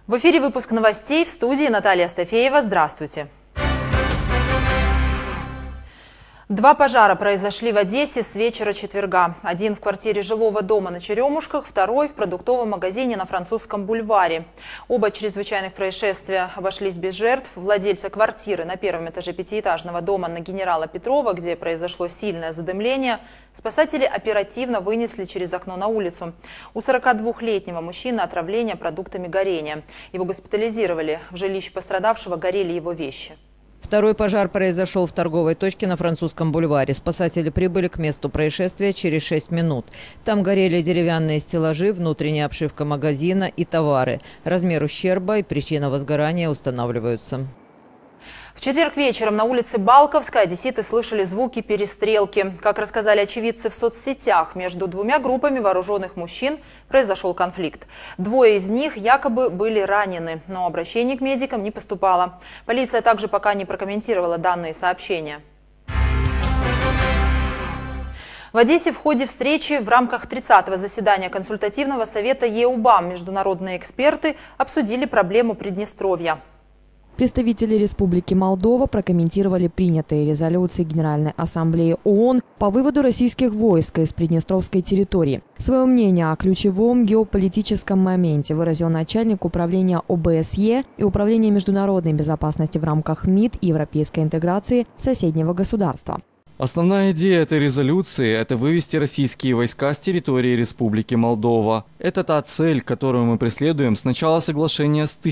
В эфире выпуск новостей, в студии Наталья Стафеева. Здравствуйте. 2 пожара произошли в Одессе с вечера четверга. Один в квартире жилого дома на Черемушках, второй в продуктовом магазине на Французском бульваре. Оба чрезвычайных происшествия обошлись без жертв. Владельца квартиры на первом этаже пятиэтажного дома на Генерала Петрова, где произошло сильное задымление, спасатели оперативно вынесли через окно на улицу. У 42-летнего мужчины отравление продуктами горения. Его госпитализировали. В жилище пострадавшего горели его вещи. Второй пожар произошел в торговой точке на Французском бульваре. Спасатели прибыли к месту происшествия через 6 минут. Там горели деревянные стеллажи, внутренняя обшивка магазина и товары. Размер ущерба и причина возгорания устанавливаются. В четверг вечером на улице Балковской одесситы слышали звуки перестрелки. Как рассказали очевидцы в соцсетях, между двумя группами вооруженных мужчин произошел конфликт. 2 из них якобы были ранены, но обращений к медикам не поступало. Полиция также пока не прокомментировала данные сообщения. В Одессе в ходе встречи в рамках 30-го заседания консультативного совета ЕУБАМ международные эксперты обсудили проблему Приднестровья. Представители Республики Молдова прокомментировали принятые резолюции Генеральной Ассамблеи ООН по выводу российских войск из Приднестровской территории. Свое мнение о ключевом геополитическом моменте выразил начальник управления ОБСЕ и Управления международной безопасности в рамках МИД и европейской интеграции соседнего государства. Основная идея этой резолюции – это вывести российские войска с территории Республики Молдова. Это та цель, которую мы преследуем с начала соглашения с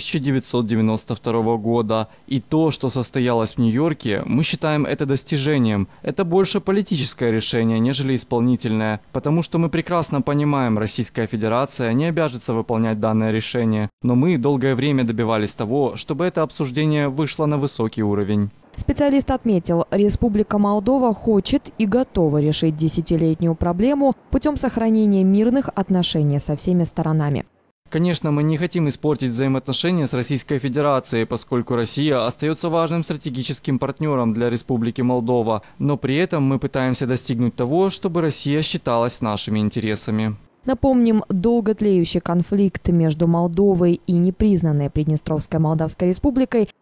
1992 года. И то, что состоялось в Нью-Йорке, мы считаем это достижением. Это больше политическое решение, нежели исполнительное. Потому что мы прекрасно понимаем, Российская Федерация не обяжется выполнять данное решение. Но мы долгое время добивались того, чтобы это обсуждение вышло на высокий уровень. Специалист отметил, Республика Молдова хочет и готова решить десятилетнюю проблему путем сохранения мирных отношений со всеми сторонами. Конечно, мы не хотим испортить взаимоотношения с Российской Федерацией, поскольку Россия остается важным стратегическим партнером для Республики Молдова. Но при этом мы пытаемся достигнуть того, чтобы Россия считалась нашими интересами. Напомним, долготлеющий конфликт между Молдовой и непризнанной Приднестровской Молдавской Республикой в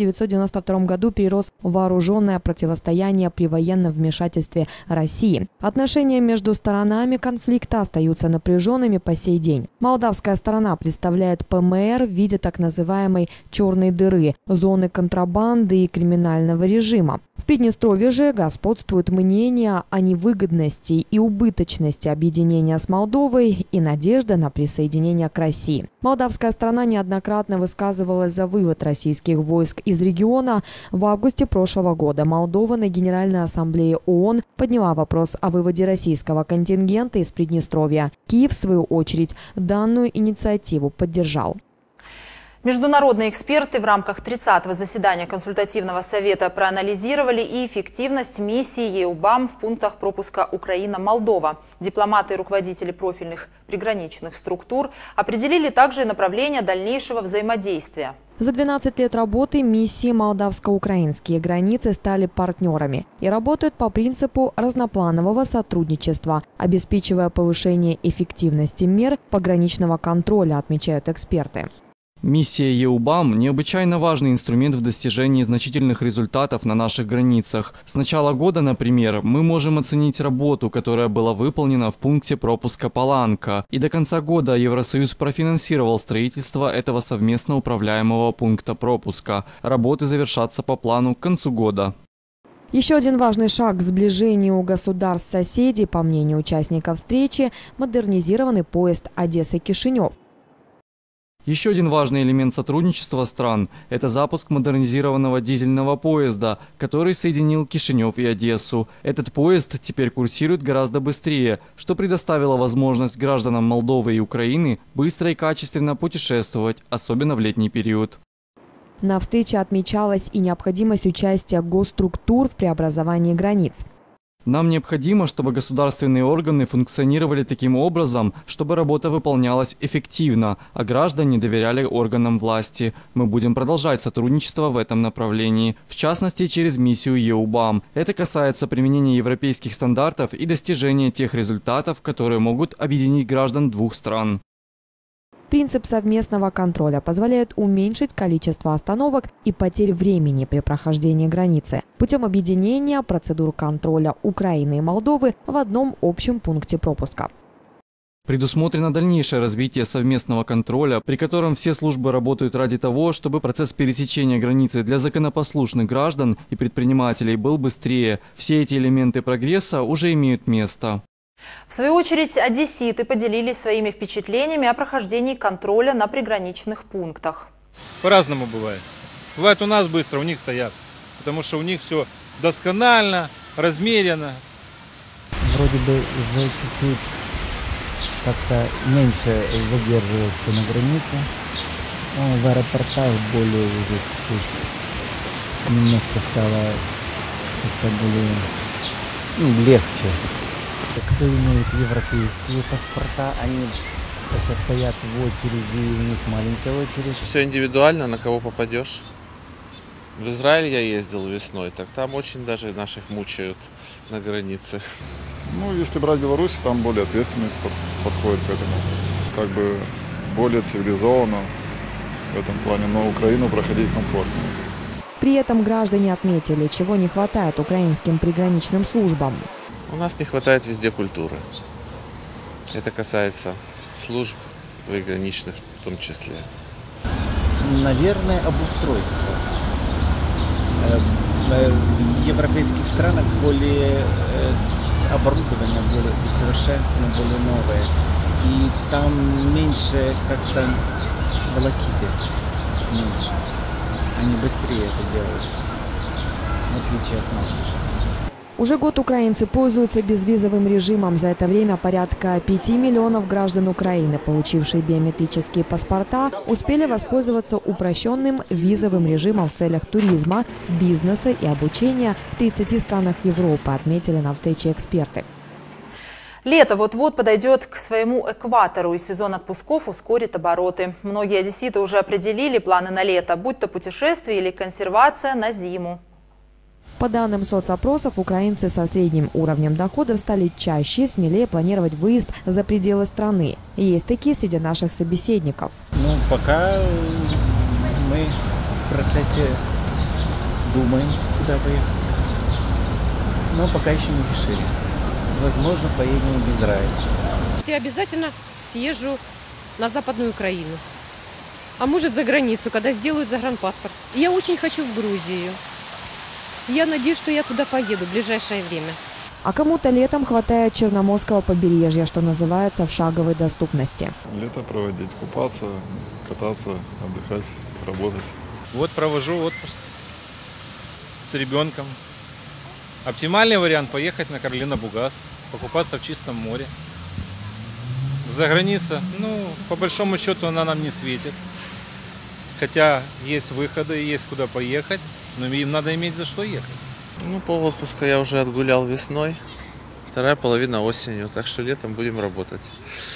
1992 году перерос в вооруженное противостояние при военном вмешательстве России. Отношения между сторонами конфликта остаются напряженными по сей день. Молдавская сторона представляет ПМР в виде так называемой «черной дыры» – зоны контрабанды и криминального режима. В Приднестровье же господствует мнение о невыгодности и убыточности объединения с Молдовой и надежда на присоединение к России. Молдавская сторона неоднократно высказывалась за вывод российских войск из региона. В августе прошлого года Молдова на Генеральной Ассамблее ООН подняла вопрос о выводе российского контингента из Приднестровья. Киев, в свою очередь, данную инициативу поддержал. Международные эксперты в рамках 30-го заседания консультативного совета проанализировали и эффективность миссии ЕУБАМ в пунктах пропуска Украина-Молдова. Дипломаты и руководители профильных приграничных структур определили также направление дальнейшего взаимодействия. За 12 лет работы миссии молдавско-украинские границы стали партнерами и работают по принципу разнопланового сотрудничества, обеспечивая повышение эффективности мер пограничного контроля, отмечают эксперты. Миссия ЕУБАМ – необычайно важный инструмент в достижении значительных результатов на наших границах. С начала года, например, мы можем оценить работу, которая была выполнена в пункте пропуска Паланка. И до конца года Евросоюз профинансировал строительство этого совместно управляемого пункта пропуска. Работы завершатся по плану к концу года. Еще один важный шаг к сближению государств-соседей, по мнению участников встречи, модернизированный поезд Одесса-Кишинев. Еще один важный элемент сотрудничества стран – это запуск модернизированного дизельного поезда, который соединил Кишинев и Одессу. Этот поезд теперь курсирует гораздо быстрее, что предоставило возможность гражданам Молдовы и Украины быстро и качественно путешествовать, особенно в летний период. На встрече отмечалась и необходимость участия госструктур в преобразовании границ. Нам необходимо, чтобы государственные органы функционировали таким образом, чтобы работа выполнялась эффективно, а граждане доверяли органам власти. Мы будем продолжать сотрудничество в этом направлении, в частности через миссию ЕУБАМ. Это касается применения европейских стандартов и достижения тех результатов, которые могут объединить граждан двух стран. Принцип совместного контроля позволяет уменьшить количество остановок и потерь времени при прохождении границы путем объединения процедур контроля Украины и Молдовы в одном общем пункте пропуска. Предусмотрено дальнейшее развитие совместного контроля, при котором все службы работают ради того, чтобы процесс пересечения границы для законопослушных граждан и предпринимателей был быстрее. Все эти элементы прогресса уже имеют место. В свою очередь, одесситы поделились своими впечатлениями о прохождении контроля на приграничных пунктах. По-разному бывает. Бывает у нас быстро, у них стоят. Потому что у них все досконально, размеренно. Вроде бы уже чуть-чуть как-то меньше задерживаются на границе. В аэропортах более уже чуть-чуть немножко стало как-то более легче. Кто имеет европейские паспорта, они как-то стоят в очереди, и у них маленькая очередь. Все индивидуально, на кого попадешь. В Израиль я ездил весной, так там очень даже наших мучают на границе. Ну, если брать Беларусь, там более ответственность подходит к этому. Как бы более цивилизованно в этом плане, но Украину проходить комфортнее. При этом граждане отметили, чего не хватает украинским приграничным службам. У нас не хватает везде культуры. Это касается служб приграничных в том числе. Наверное, обустройство. В европейских странах более оборудование, более усовершенствовано, более новое. И там меньше как-то волокиты. Меньше. Они быстрее это делают. В отличие от нас уже. Уже год украинцы пользуются безвизовым режимом. За это время порядка 5 миллионов граждан Украины, получившие биометрические паспорта, успели воспользоваться упрощенным визовым режимом в целях туризма, бизнеса и обучения в 30 странах Европы, отметили на встрече эксперты. Лето вот-вот подойдет к своему экватору, и сезон отпусков ускорит обороты. Многие одесситы уже определили планы на лето, будь то путешествие или консервация на зиму. По данным соцопросов, украинцы со средним уровнем доходов стали чаще и смелее планировать выезд за пределы страны. Есть такие среди наших собеседников. Ну, пока мы в процессе думаем, куда поехать. Но пока еще не решили. Возможно, поедем в Израиль. Я обязательно съезжу на Западную Украину. А может, за границу, когда сделают загранпаспорт. Я очень хочу в Грузию. Я надеюсь, что я туда поеду в ближайшее время. А кому-то летом хватает Черноморского побережья, что называется, в шаговой доступности. Лето проводить, купаться, кататься, отдыхать, работать. Вот провожу отпуск с ребенком. Оптимальный вариант – поехать на Карлино-Бугас, покупаться в чистом море. За граница, по большому счету, она нам не светит. Хотя есть выходы, есть куда поехать, но им надо иметь за что ехать. Пол отпуска я уже отгулял весной, вторая половина осенью, так что летом будем работать.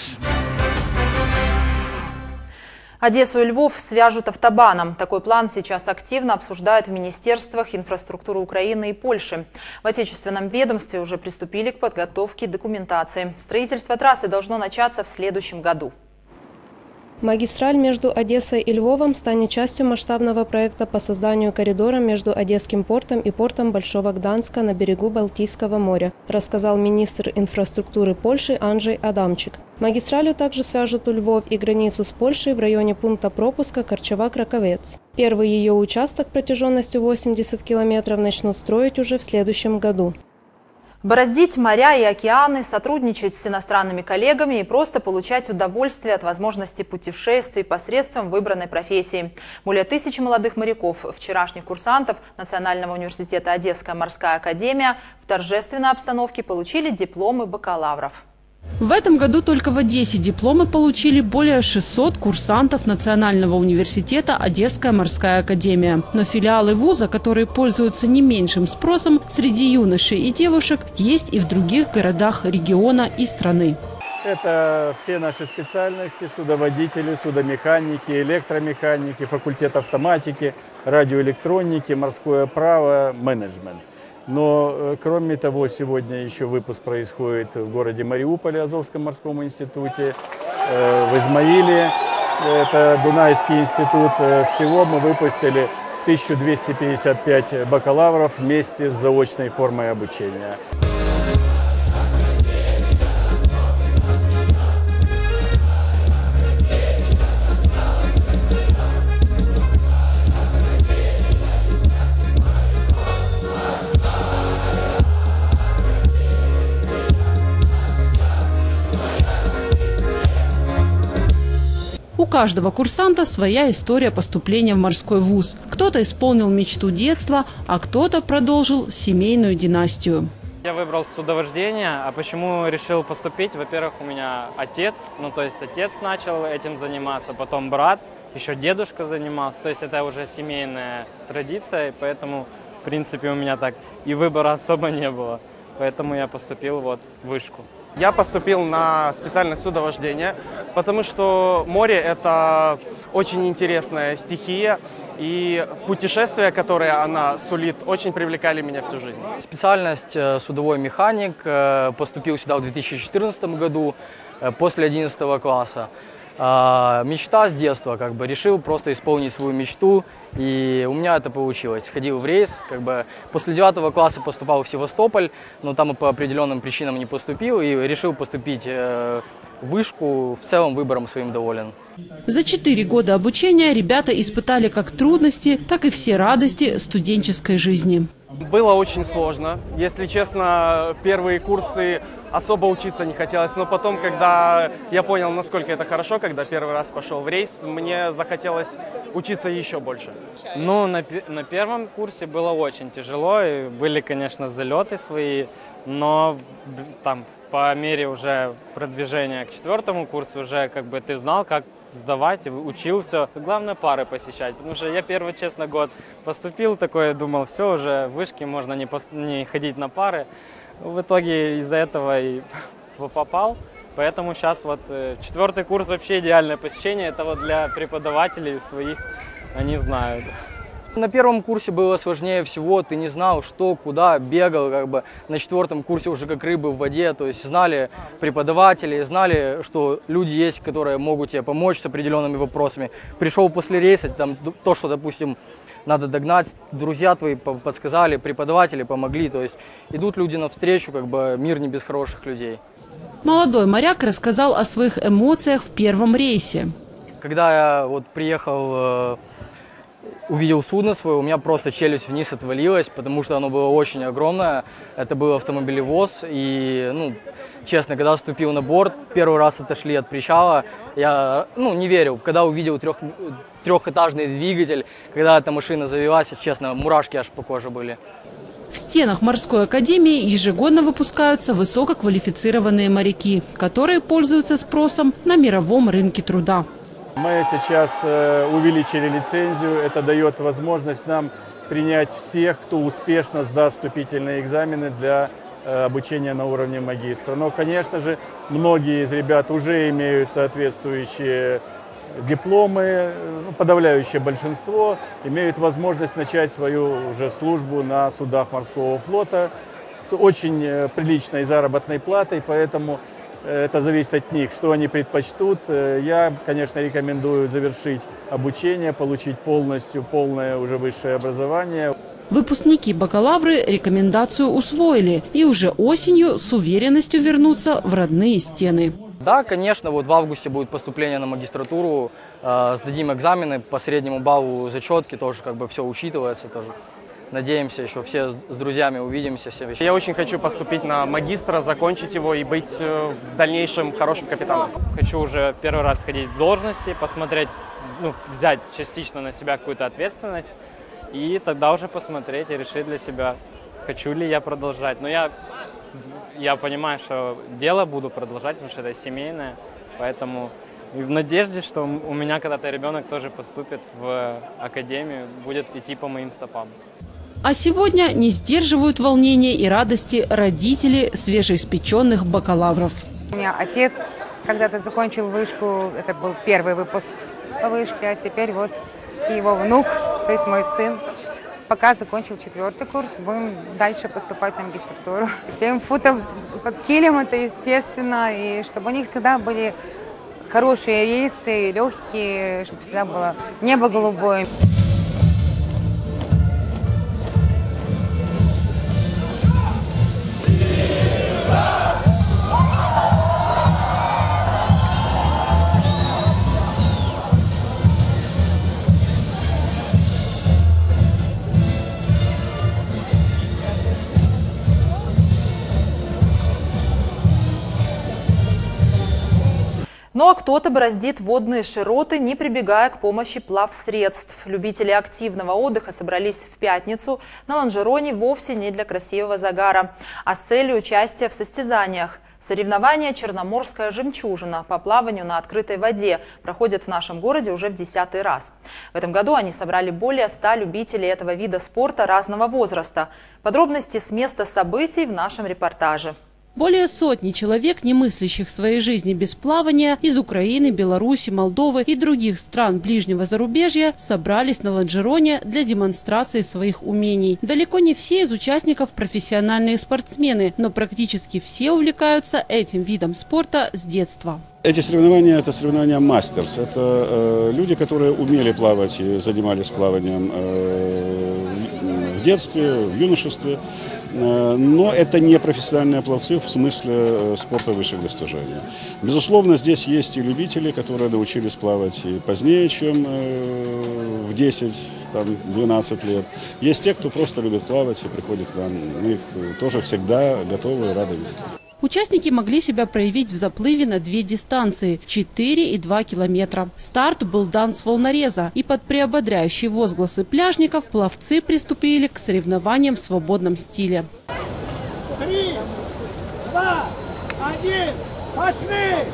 Одессу и Львов свяжут автобаном. Такой план сейчас активно обсуждают в министерствах инфраструктуры Украины и Польши. В отечественном ведомстве уже приступили к подготовке документации. Строительство трассы должно начаться в следующем году. Магистраль между Одессой и Львовом станет частью масштабного проекта по созданию коридора между Одесским портом и портом Большого Гданска на берегу Балтийского моря, рассказал министр инфраструктуры Польши Анджей Адамчик. Магистралью также свяжут Львов и границу с Польшей в районе пункта пропуска Корчова-Краковец. Первый ее участок протяженностью 80 километров начнут строить уже в следующем году. Бороздить моря и океаны, сотрудничать с иностранными коллегами и просто получать удовольствие от возможности путешествий посредством выбранной профессии. Более 1000 молодых моряков, вчерашних курсантов Национального университета Одесская морская академия в торжественной обстановке получили дипломы бакалавров. В этом году только в Одессе дипломы получили более 600 курсантов Национального университета Одесская морская академия. Но филиалы вуза, которые пользуются не меньшим спросом среди юношей и девушек, есть и в других городах региона и страны. Это все наши специальности: судоводители, судомеханики, электромеханики, факультет автоматики, радиоэлектроники, морское право, менеджмент. Но, кроме того, сегодня еще выпуск происходит в городе Мариуполе, Азовском морском институте, в Измаиле, это Дунайский институт. Всего мы выпустили 1255 бакалавров вместе с заочной формой обучения. У каждого курсанта своя история поступления в морской вуз. Кто-то исполнил мечту детства, а кто-то продолжил семейную династию. Я выбрал судовождение. А почему решил поступить? Во-первых, у меня отец, отец начал этим заниматься, потом брат, еще дедушка занимался. То есть это уже семейная традиция, и поэтому, в принципе, у меня так и выбора особо не было. Поэтому я поступил в вышку. Я поступил на специальность судовождения, потому что море – это очень интересная стихия, и путешествия, которые она сулит, очень привлекали меня всю жизнь. Специальность судовой механик, поступил сюда в 2014 году, после 11 класса. Мечта с детства, решил просто исполнить свою мечту, и у меня это получилось. Ходил в рейс, после 9 класса поступал в Севастополь, но там по определенным причинам не поступил и решил поступить в вышку. В целом выбором своим доволен. За 4 года обучения ребята испытали как трудности, так и все радости студенческой жизни. Было очень сложно. Если честно, первые курсы особо учиться не хотелось. Но потом, когда я понял, насколько это хорошо, когда первый раз пошел в рейс, мне захотелось учиться еще больше. На первом курсе было очень тяжело. И были, конечно, залеты свои. Но по мере уже продвижения к 4 курсу уже ты знал, как сдавать, учился. Главное пары посещать, потому что я первый, честно, год поступил такой, думал, все, уже в вышке можно не ходить на пары. В итоге из-за этого и попал. Поэтому сейчас 4 курс вообще идеальное посещение. Это для преподавателей своих, они знают. На первом курсе было сложнее всего, ты не знал, что, куда, бегал, на 4 курсе уже как рыбы в воде, то есть знали преподаватели, знали, что люди есть, которые могут тебе помочь с определенными вопросами. Пришел после рейса, то, что, допустим, надо догнать, друзья твои подсказали, преподаватели помогли, то есть идут люди навстречу, мир не без хороших людей. Молодой моряк рассказал о своих эмоциях в первом рейсе. Когда я приехал, увидел судно свое, у меня просто челюсть вниз отвалилась, потому что оно было очень огромное. Это был автомобилевоз, и, честно, когда вступил на борт, первый раз отошли от причала, я, не верил. Когда увидел трехэтажный двигатель, когда эта машина завелась, честно, мурашки аж по коже были. В стенах морской академии ежегодно выпускаются высококвалифицированные моряки, которые пользуются спросом на мировом рынке труда. Мы сейчас увеличили лицензию. Это дает возможность нам принять всех, кто успешно сдаст вступительные экзамены для обучения на уровне магистра. Но, конечно же, многие из ребят уже имеют соответствующие дипломы. Подавляющее большинство имеют возможность начать свою уже службу на судах морского флота с очень приличной заработной платой, поэтому это зависит от них, что они предпочтут. Я, конечно, рекомендую завершить обучение, получить полное уже высшее образование. Выпускники бакалавры рекомендацию усвоили и уже осенью с уверенностью вернутся в родные стены. Да, конечно, в августе будет поступление на магистратуру, сдадим экзамены по среднему баллу зачетки, тоже все учитывается тоже. Надеемся, еще все с друзьями увидимся. Я очень хочу поступить на магистра, закончить его и быть в дальнейшем хорошим капитаном. Хочу уже первый раз ходить в должности, посмотреть, взять частично на себя какую-то ответственность и тогда уже посмотреть и решить для себя, хочу ли я продолжать. Но я понимаю, что дело буду продолжать, потому что это семейное, поэтому и в надежде, что у меня когда-то ребенок тоже поступит в академию, будет идти по моим стопам. А сегодня не сдерживают волнения и радости родители свежеиспеченных бакалавров. У меня отец когда-то закончил вышку, это был первый выпуск по вышке, а теперь его внук, то есть мой сын, пока закончил 4 курс, будем дальше поступать на магистратуру. 7 футов под килем, это естественно, и чтобы у них всегда были хорошие рейсы, легкие, чтобы всегда было небо голубое. Ну а кто-то бороздит водные широты, не прибегая к помощи плавсредств. Любители активного отдыха собрались в пятницу на лонжероне вовсе не для красивого загара, а с целью участия в состязаниях. Соревнования «Черноморская жемчужина» по плаванию на открытой воде проходят в нашем городе уже в 10-й раз. В этом году они собрали более 100 любителей этого вида спорта разного возраста. Подробности с места событий в нашем репортаже. Более сотни человек, не мыслящих своей жизни без плавания, из Украины, Беларуси, Молдовы и других стран ближнего зарубежья собрались на лонжероне для демонстрации своих умений. Далеко не все из участников профессиональные спортсмены, но практически все увлекаются этим видом спорта с детства. Эти соревнования – это соревнования мастерс. Это люди, которые умели плавать и занимались плаванием в детстве, в юношестве. Но это не профессиональные пловцы в смысле спорта высших достижений. Безусловно, здесь есть и любители, которые научились плавать и позднее, чем в 10-12 лет. Есть те, кто просто любит плавать и приходит к нам. Мы их тоже всегда готовы и рады видеть. Участники могли себя проявить в заплыве на 2 дистанции – 4 и 2 километра. Старт был дан с волнореза, и под приободряющие возгласы пляжников пловцы приступили к соревнованиям в свободном стиле. 3, 2, 1, пошли!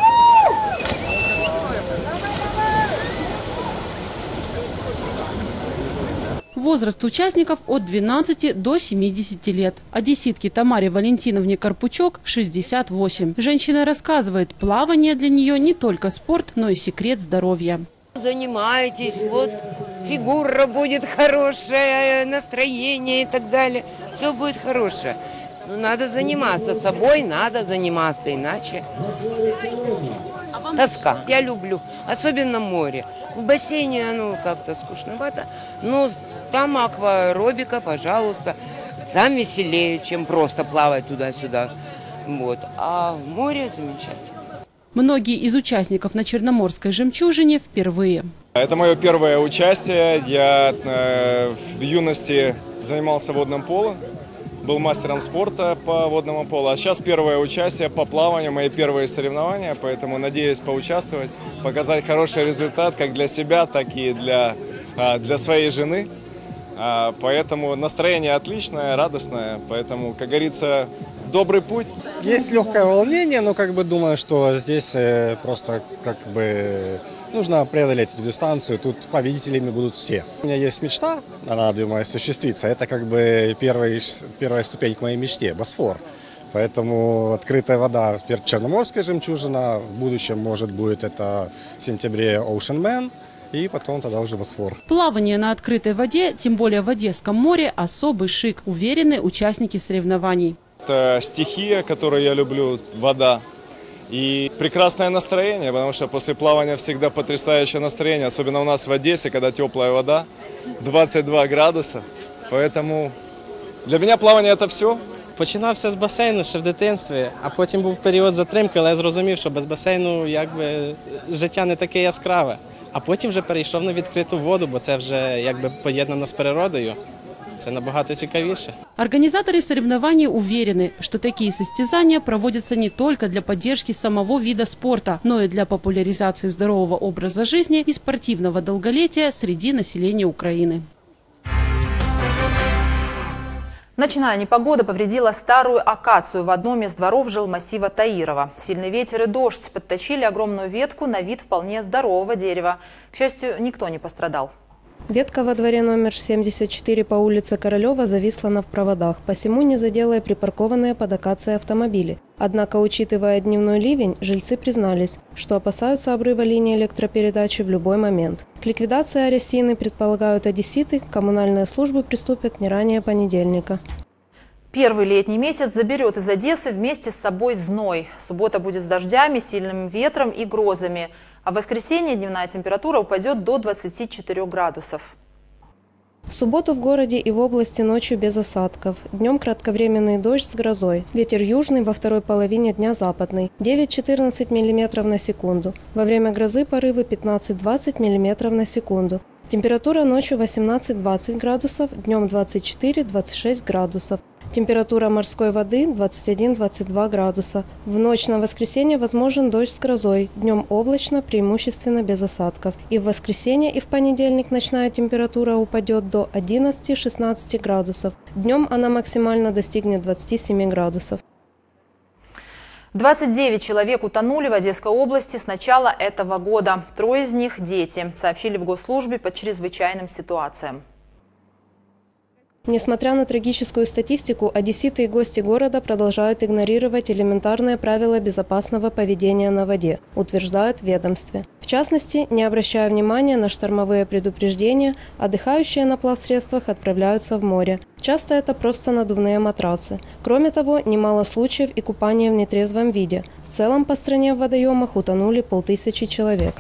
Возраст участников от 12 до 70 лет. Одесситке Тамаре Валентиновне Карпучок 68. Женщина рассказывает, плавание для нее не только спорт, но и секрет здоровья. Занимайтесь, вот фигура будет хорошая, настроение и так далее. Все будет хорошее. Но надо заниматься собой, надо заниматься, иначе тоска. Я люблю, особенно море. В бассейне оно как-то скучновато, но там акваэробика, пожалуйста. Там веселее, чем просто плавать туда-сюда. Вот. А море замечательно. Многие из участников на Черноморской жемчужине впервые. Это мое первое участие. Я в юности занимался водным поло, был мастером спорта по водному полу. А сейчас первое участие по плаванию, мои первые соревнования, поэтому надеюсь поучаствовать, показать хороший результат как для себя, так и для своей жены. Поэтому настроение отличное, радостное, поэтому, как говорится, добрый путь. Есть легкое волнение, но думаю, что здесь просто нужно преодолеть эту дистанцию. Тут победителями будут все. У меня есть мечта, она, думаю, осуществится. Это первая ступень к моей мечте – Босфор. Поэтому открытая вода, Черноморская жемчужина, в будущем, может, будет это в сентябре Ocean Man. И потом тогда уже Босфор. Плавание на открытой воде, тем более в Одесском море, особый шик, уверены участники соревнований. Это стихия, которую я люблю, вода. И прекрасное настроение, потому что после плавания всегда потрясающее настроение. Особенно у нас в Одессе, когда теплая вода, 22 градуса. Поэтому для меня плавание – это все. Починав все з басейну ще в дитинстві, а потім був період затримки, але я зрозумів, що без басейну життя не таке яскраве. А потім вже перейшов на відкриту воду, бо це вже поєднано з природою. Это набагато цікавіше. Организаторы соревнований уверены, что такие состязания проводятся не только для поддержки самого вида спорта, но и для популяризации здорового образа жизни и спортивного долголетия среди населения Украины. Ночная непогода повредила старую акацию в одном из дворов жилмассива Таирова. Сильный ветер и дождь подточили огромную ветку на вид вполне здорового дерева. К счастью, никто не пострадал. Ветка во дворе номер 74 по улице Королева зависла на проводах, посему не задела и припаркованные под акацией автомобили. Однако, учитывая дневной ливень, жильцы признались, что опасаются обрыва линии электропередачи в любой момент. К ликвидации аресины, предполагают одесситы, коммунальные службы приступят не ранее понедельника. Первый летний месяц заберет из Одессы вместе с собой зной. Суббота будет с дождями, сильным ветром и грозами. А в воскресенье дневная температура упадет до 24 градусов. В субботу в городе и в области ночью без осадков. Днем кратковременный дождь с грозой. Ветер южный, во второй половине дня западный. 9-14 мм на секунду. Во время грозы порывы 15-20 мм на секунду. Температура ночью 18-20 градусов, днем 24-26 градусов. Температура морской воды 21-22 градуса. В ночь на воскресенье возможен дождь с грозой. Днем облачно, преимущественно без осадков. И в воскресенье и в понедельник ночная температура упадет до 11-16 градусов. Днем она максимально достигнет 27 градусов. 29 человек утонули в Одесской области с начала этого года. 3 из них – дети, сообщили в госслужбе по чрезвычайным ситуациям. Несмотря на трагическую статистику, одесситы и гости города продолжают игнорировать элементарные правила безопасного поведения на воде, утверждают в ведомстве. В частности, не обращая внимания на штормовые предупреждения, отдыхающие на плавсредствах отправляются в море. Часто это просто надувные матрацы. Кроме того, немало случаев и купания в нетрезвом виде. В целом по стране в водоемах утонули 500 человек.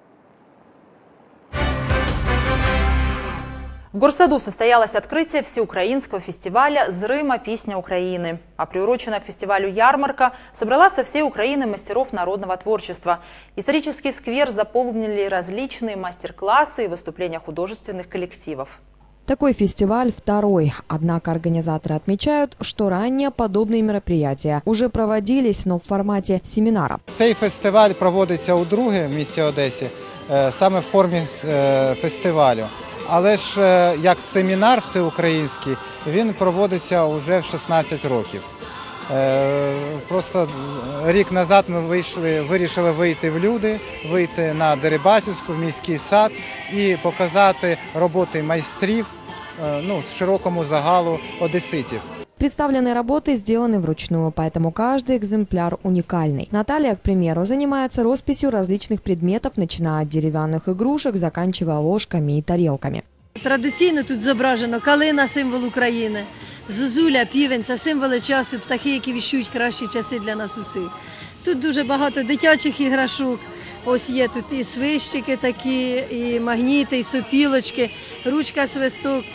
В Горсаду состоялось открытие всеукраинского фестиваля «Зрыма. Песня Украины». А приуроченная к фестивалю ярмарка собрала со всей Украины мастеров народного творчества. Исторический сквер заполнили различные мастер-классы и выступления художественных коллективов. Такой фестиваль второй. Однако организаторы отмечают, что ранее подобные мероприятия уже проводились, но в формате семинара. Цей фестиваль проводиться удруге в місті Одесі, саме в формі фестивалю. Але ж як семінар всеукраїнський, він проводиться вже в 16 років. Просто рік назад ми вирішили вийти в люди, вийти на Дерибасівську, в міський сад і показати роботи майстрів широкому загалу одеситів. Представленные работы сделаны вручную, поэтому каждый экземпляр уникальный. Наталья, к примеру, занимается росписью различных предметов, начиная от деревянных игрушек, заканчивая ложками и тарелками. Традиційно тут зображено калина – символ України, зозуля, півень – це символи часу, птахи, які віщують кращі часи для нас усіх. Тут дуже багато дитячих іграшок. Ось є тут і свищики такі, і магніти, і сопілочки, ручка, свисток.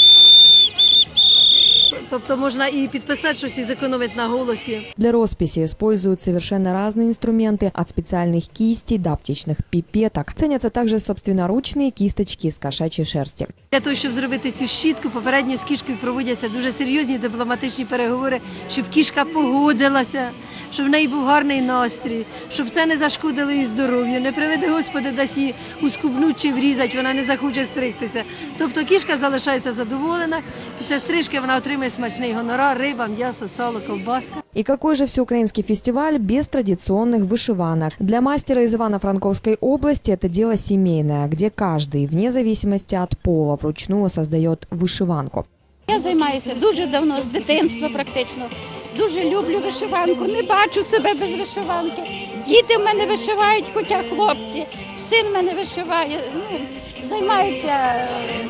Тобто можно и подписать что-то и сэкономить на голосе. Для росписи используют совершенно разные инструменты, от специальных кистей до аптечных пипеток. Ценятся также собственноручные кисточки из кошачьей шерсти. Для того, щоб зробити цю щітку, попередньо з кішкою проводяться дуже серйозні дипломатичні переговори, щоб кішка погодилася, щоб в неї був гарний настрій, щоб це не зашкодило її здоров'ю, не приведи Господи, дасть її ускубнуть чи врізать, вона не захоче стригтися. Тобто кішка залишається задоволена, після стрижки вона отримує смачний гонорар, риба, м'ясо, сало, ковбаска. И какой же всеукраинский фестиваль без традиционных вышиванок? Для мастера из Ивано-Франковской области это дело семейное, где каждый, вне зависимости от пола, вручную создает вышиванку. Я займаюся дуже давно, з дитинства практично. Дуже люблю вишиванку, не бачу себе без вишиванки. Діти в мене вишивають, хоча хлопці. Син в мене вишиває, займається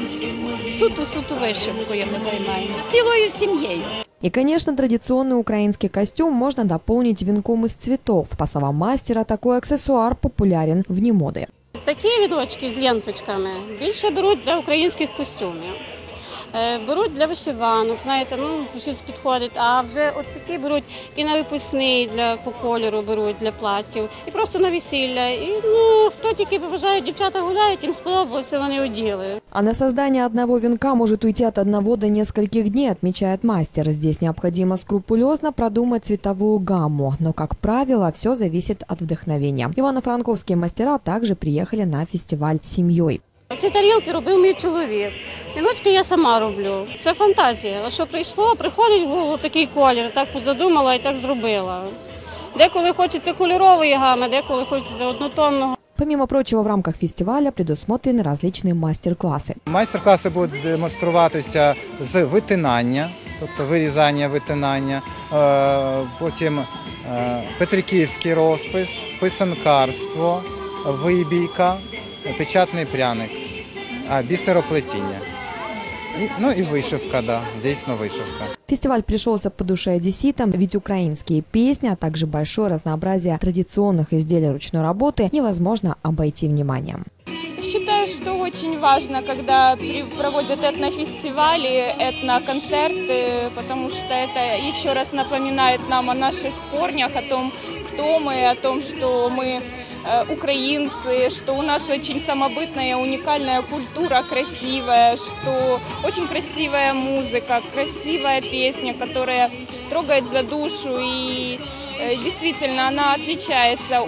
суто вишивкою ми займаємося. Цілою сім'єю. И, конечно, традиционный украинский костюм можно дополнить венком из цветов. По словам мастера, такой аксессуар популярен вне моды. Такі віночки з ленточками більше беруть для українських костюмів. Беруть для вишиванок, знаєте, щось підходить, а вже от такі беруть і на випускний, по кольору беруть для платтів, і просто на весілля. І хто тільки побажають, дівчата гуляють, їм сподобалося, вони оділи. А на создание одного венка может уйти от 1 до нескольких дней, отмечает мастер. Здесь необходимо скрупулезно продумать цветовую гамму, но, как правило, все зависит от вдохновения. Ивано-франковские мастера также приехали на фестиваль семьей. Ці тарілки робив мій чоловік. Віночки я сама роблю. Це фантазія. А що прийшло, приходить в голову такий колір, так позадумала і так зробила. Деколи хочеться кольорової гами, деколи хочеться однотонного. Помимо прочего, в рамках фестиваля предусмотрены различные мастер-классы. Майстер-класи будуть демонструватися з витинання, тобто вирізання витинання, потім петриківський розпис, писанкарство, вибійка, печатний пряник, бісероплетіння. І вишивка, дійсно вишивка. Фестиваль пришелся по душе одесситам, ведь украинские песни, а также большое разнообразие традиционных изделий ручной работы невозможно обойти вниманием. Считаю, что очень важно, когда проводят этнофестивали, этноконцерты, потому что это еще раз напоминает нам о наших корнях, о том, кто мы, о том, что мы украинцы, что у нас очень самобытная, уникальная культура, красивая, что очень красивая музыка, красивая песня, которая трогает за душу, и действительно она отличается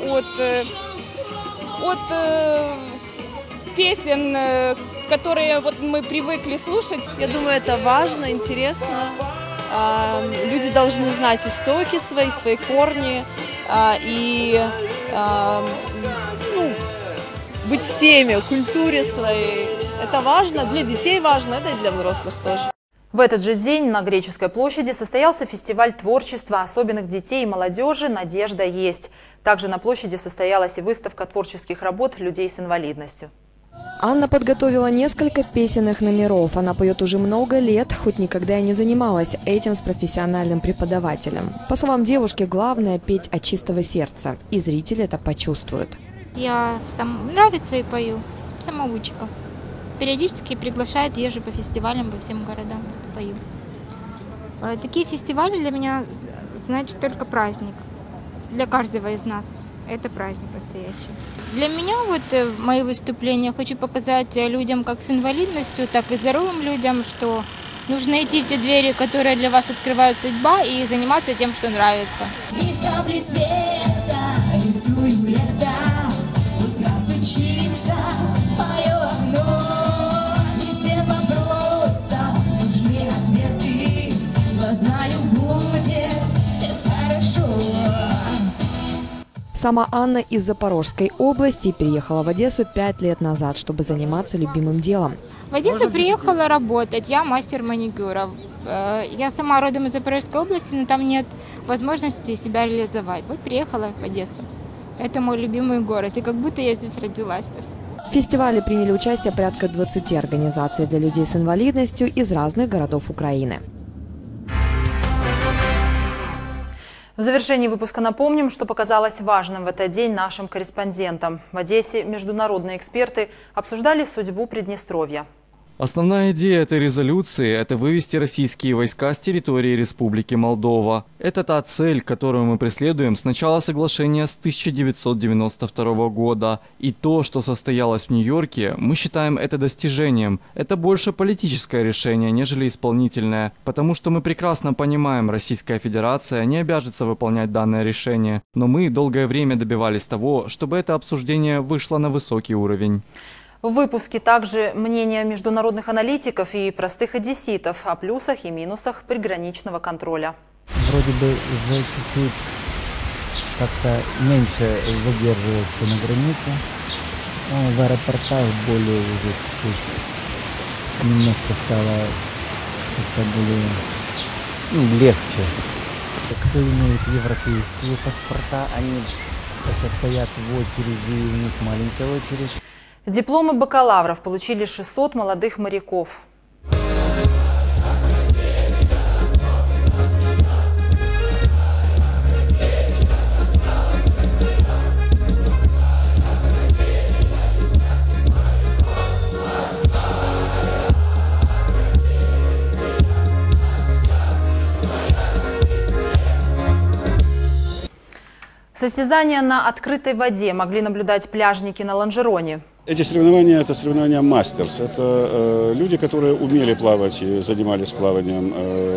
от песен, которые вот мы привыкли слушать. Я думаю, это важно, интересно. Люди должны знать истоки свои корни и быть в теме, культуре своей. Это важно, для детей важно, это и для взрослых тоже. В этот же день на Греческой площади состоялся фестиваль творчества особенных детей и молодежи «Надежда есть». Также на площади состоялась и выставка творческих работ людей с инвалидностью. Анна подготовила несколько песенных номеров. Она поет уже много лет, хоть никогда и не занималась этим с профессиональным преподавателем. По словам девушки, главное – петь от чистого сердца, и зрители это почувствуют. Я нравится и пою, самоучка. Периодически приглашают, езжу по фестивалям, по всем городам, пою. Такие фестивали для меня значит только праздник. Для каждого из нас это праздник настоящий. Для меня мои выступления хочу показать людям как с инвалидностью, так и здоровым людям, что нужно идти в те двери, которые для вас открывает судьба, и заниматься тем, что нравится. Сама Анна из Запорожской области переехала в Одессу 5 лет назад, чтобы заниматься любимым делом. В Одессу приехала работать, я мастер маникюра. Я сама родом из Запорожской области, но там нет возможности себя реализовать. Вот приехала в Одессу. Это мой любимый город, и как будто я здесь родилась. В фестивале приняли участие порядка 20 организаций для людей с инвалидностью из разных городов Украины. В завершении выпуска напомним, что показалось важным в этот день нашим корреспондентам. В Одессе международные эксперты обсуждали судьбу Приднестровья. Основная идея этой резолюции – это вывести российские войска с территории Республики Молдова. Это та цель, которую мы преследуем с начала соглашения с 1992 года. И то, что состоялось в Нью-Йорке, мы считаем это достижением. Это больше политическое решение, нежели исполнительное. Потому что мы прекрасно понимаем, Российская Федерация не обяжется выполнять данное решение. Но мы долгое время добивались того, чтобы это обсуждение вышло на высокий уровень. В выпуске также мнения международных аналитиков и простых одесситов о плюсах и минусах приграничного контроля. Вроде бы уже чуть-чуть как-то меньше задерживается на границе. В аэропортах более уже чуть-чуть немножко стало как-то более легче. Кто имеет европейские паспорта, они как-то стоят в очереди, у них маленькая очередь. Дипломы бакалавров получили 600 молодых моряков. Состязания на открытой воде могли наблюдать пляжники на лонжероне. Эти соревнования – это соревнования мастерс. Это люди, которые умели плавать и занимались плаванием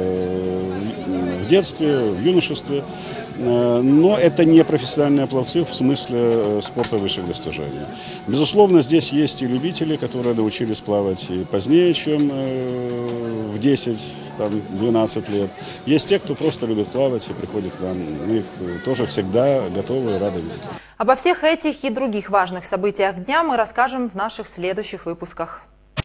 в детстве, в юношестве. Но это не профессиональные пловцы в смысле спорта высших достижений. Безусловно, здесь есть и любители, которые научились плавать и позднее, чем в 10-12 лет. Есть те, кто просто любит плавать и приходит к нам. Мы их тоже всегда готовы и рады видеть. Обо всех этих и других важных событиях дня мы расскажем в наших следующих выпусках.